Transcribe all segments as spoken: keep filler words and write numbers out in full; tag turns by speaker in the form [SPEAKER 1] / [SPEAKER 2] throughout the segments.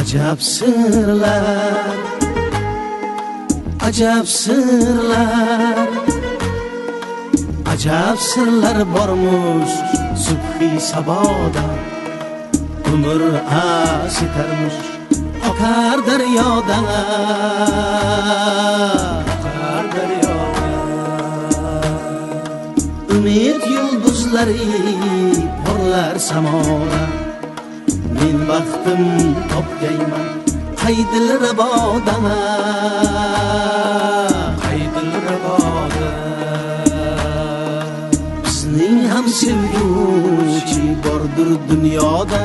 [SPEAKER 1] Acab sırlar, acab sırlar, acab sırlar bormuş subhi saboda. Umr asitarmuş akar daryoda, akar daryoda. Umid yulduzlari porlar samoda. Men baxtim topgayman qaydil raboda, qaydil raboda. Bizning ham sevguvchi bordir dunyoda.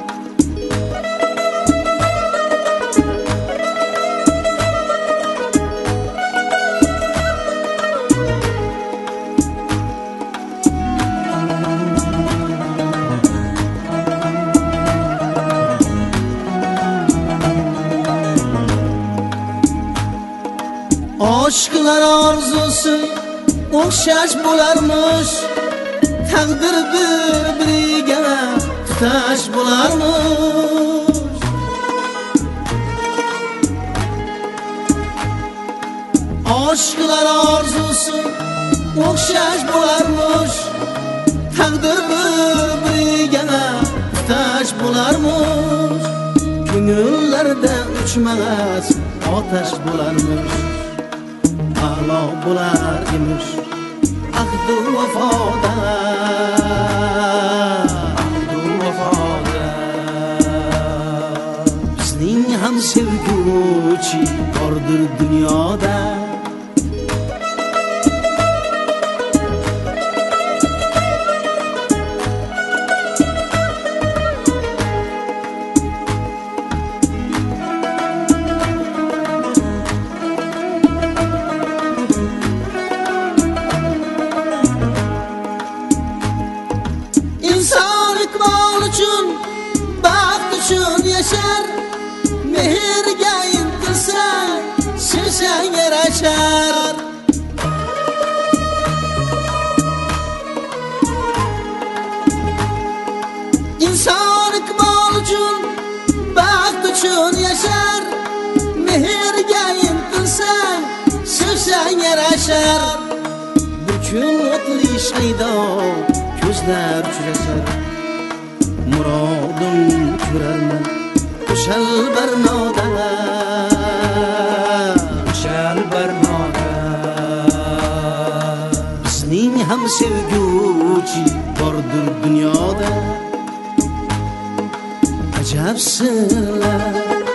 [SPEAKER 1] Aşklar arzusu o'xshash bo'larmish, taqdir bir-biriga tutash bo'larmish. Aşklar arzusu o'xshash bo'larmish, taqdir bir-biriga tutash bo'larmish. Ko'ngillarda uchmas otash bo'larmish. A'lo bo'lar emish ahdu vafoda, ahdu vafoda. Bizning ham sevguvchi bordir dunyoda. Baxt uchun yashar, mehrga intilsa sevsang yarashar. Inson iqbol uchun, baxt uchun yashar, mehrga intilsa sevsang yarashar. Bir kun o'tli shaydo ko'zlar uchrashar. Muradim ko'rarman o'shal barnoda, o'shal barnoda. Bizning ham sevguvchi bordir dunyoda. Ajab sirlar,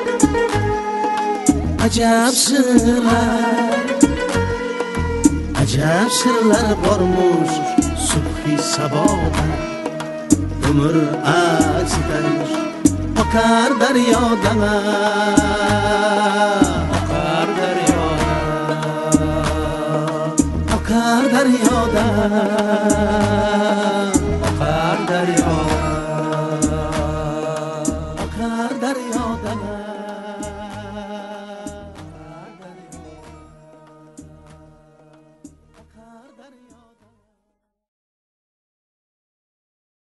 [SPEAKER 1] ajab sirlar, ajab sirlar bormush subhi saboda. Umr aksitarmush akar daryoda, akar daryoda, akar daryoda.